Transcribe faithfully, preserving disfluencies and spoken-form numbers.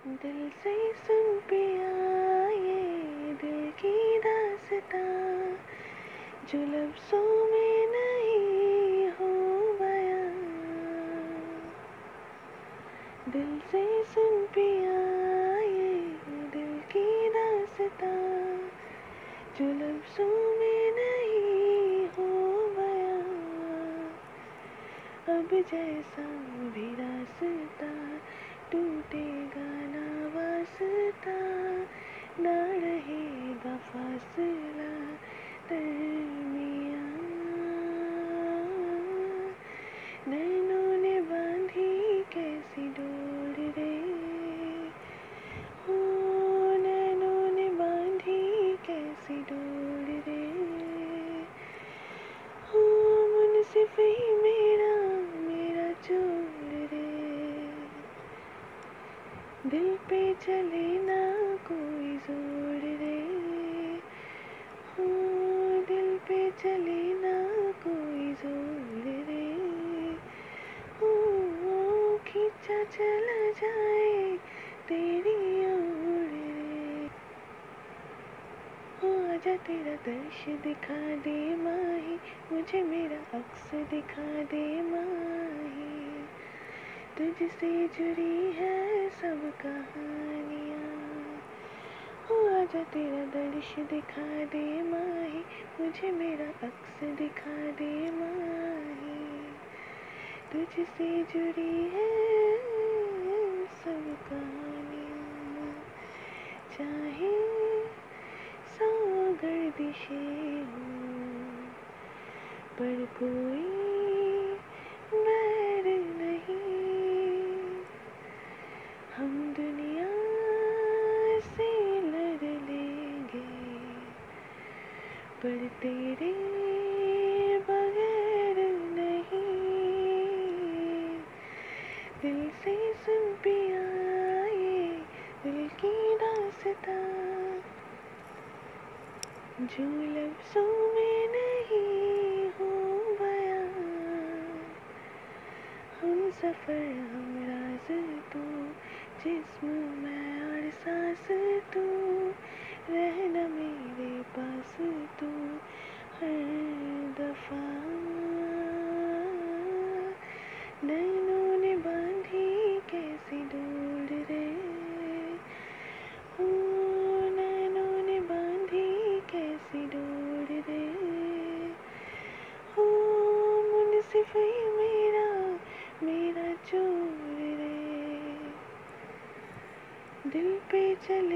दिल से सुन पिया ये दिल की दास्तां, जो लफ्ज़ों में नहीं हो बयां। दिल से सुन पिया ये दिल की दास्तां, जो लफ्ज़ों में नहीं हो बयां। अब जैसा भी रास्ता टूटेगा ना वास्ता, ना रहेगा फासला दरमियां। नैनों ने बांधी कैसी डोर रे, हो नैनों ने बांधी कैसी डोर रे, हो मुनसिफ ही मेरा मेरा चोर रे। दिल पे चले ना कोई जोर रे, हो दिल पे चले ना कोई जोर रे, हो खींचा चला जाए तेरी ओर रे। हो आजा तेरा दर्श दिखा दे माही, मुझे मेरा अक्स दिखा दे माही। तुझसे जुड़ी है सब कहानियाँ, हो आजा तेरा दर्श दिखा दे माही, मुझे मेरा अक्स दिखा दे माही। तुझसे जुड़ी है सब कहानियाँ, चाहे सौ गर्दिशें हों पर कोई बैर नहीं। हम दुनिया से लड़ लेंगे पर तेरे बगैर नहीं। दिल से सुन पिया ये दिल की दास्तां, जो लफ्ज़ों में नहीं हो बयां। हम सफ़र हम राज तू, जिस्म मैं और सांस तू, रहना मेरे पास तू हर दफ़ा। नैनों ने बांधी कैसी डोर रे, हो नैनों ने बांधी कैसी डोर रे, हो मुनसिफ ही मेरा मेरा चोर रे। दिल पे चले